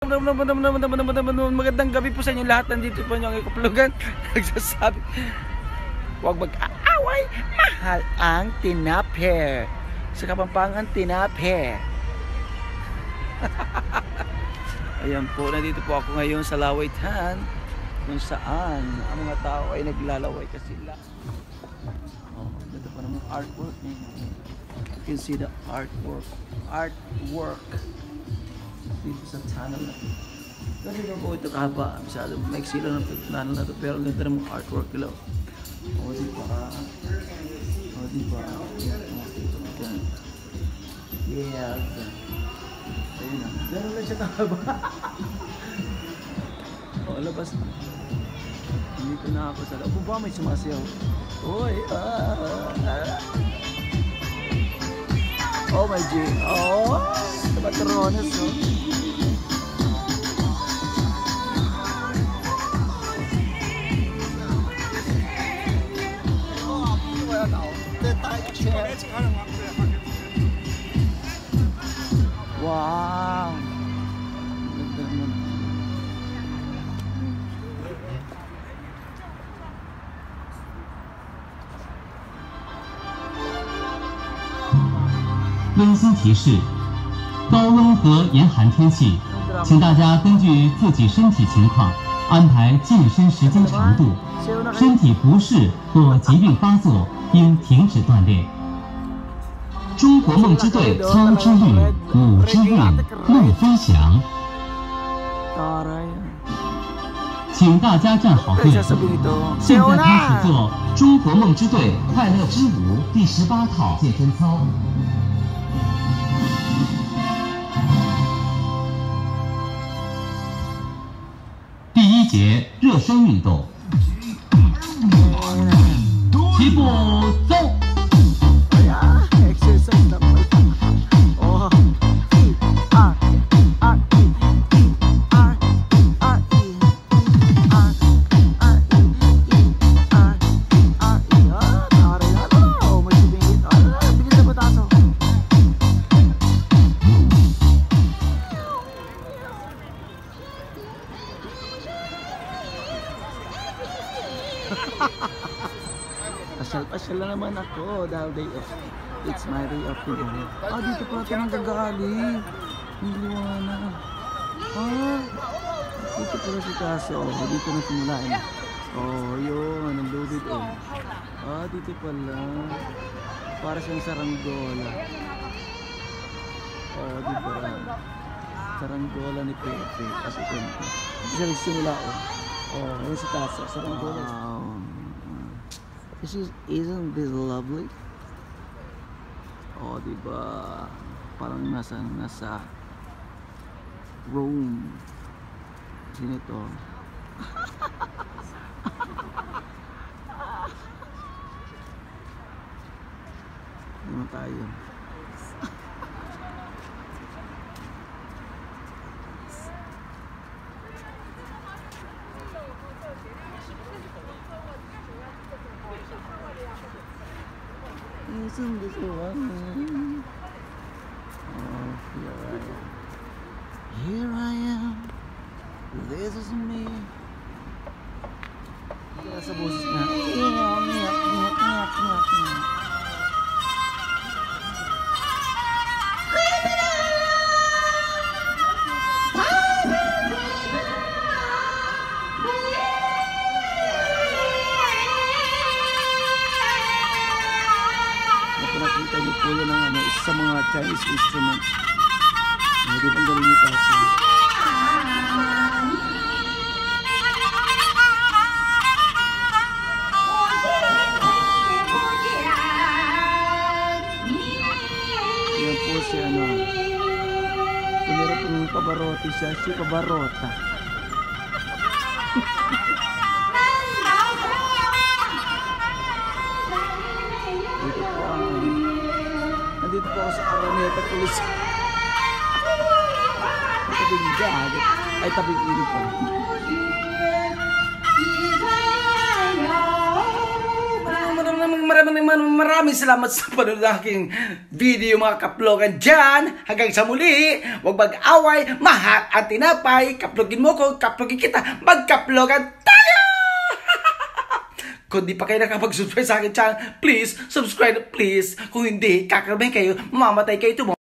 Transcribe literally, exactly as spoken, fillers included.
Magandang gabi po sa inyo lahat. Nandito po yung ikapulugan. Nagsasabi, huwag mag-aaway. Mahal ang tinape. Sa Kapampangan, tinape. Ayan po, nandito po ako ngayon sa Lawaytan, kung saan ang mga tao ay naglalaway kasi lang. Oh, dito pa naman artwork niya. You can see the artwork. Artwork. Dito sa tunnel na ito. Kasi ba po ito kahaba? Masyado maiksi lang ng tunnel na ito. Pero ang ganda ng artwork nila. O diba? O diba? Yes. Ayun na. Gano'n lang siya kahaba. O, labas na. Dito na ako sa loob. Kung ba may sumasayaw? Uy! Ah! Ah! Oh my G! Oh! Sa Patrones, oh! Wow! 温馨提示：高温和严寒天气，请大家根据自己身体情况安排健身时间长度。身体不适或疾病发作，应停止锻炼。中国梦之队操之韵，舞之韵，梦飞翔。请大家站好队伍，现在开始做中国梦之队快乐之舞第十八套健身操。第一节热身运动，起步走。 Pasyal-pasyal na naman ako dahil day off. It's my day off today. Ah, dito pala ito nang gagaling. Ang liwanag. Ah, dito pala si Kaso. Oh, dito na simulain. Oh, yun. Ang lubid eh. Ah, dito pala. Para siyang saranggola. Oh, di ba? Saranggola ni Pepe. Kasi ito. Dito siya nagsimula oh. Oh, yun si Kaso. Saranggola. Wow. This is, isn't this lovely? Oh, diba? Parang nasa, nasa Rome. Sino ito? Ano tayo? Isn't this one? Oh, here I am. Here I am. This is me. Kaya sa boses na. Nyak, nyak, nyak, nyak, nyak, nyak. Nakita niyo po yun ang ano, isa sa mga Chinese instruments. Hindi pang galing ni Kaso. Yan po si ano. Pinira po ng Pavarotti siya. Si Pavarota. Nandito po ako sa Araneta Police. Tabing dagat. Ay, tabing ilog pa. maraming maraming maraming maraming salamat sa panonood ng aking video mga kaplogan dyan. Hanggang sa muli, huwag mag-away, mahal at tinapay. Kaplogin mo ko, kaplogin kita, magkaplogan tayo! Kung di pa kayo nakapag-subscribe sa akin channel, please, subscribe please. Kung hindi, kakarabahin kayo, mamamatay kayo tomorrow.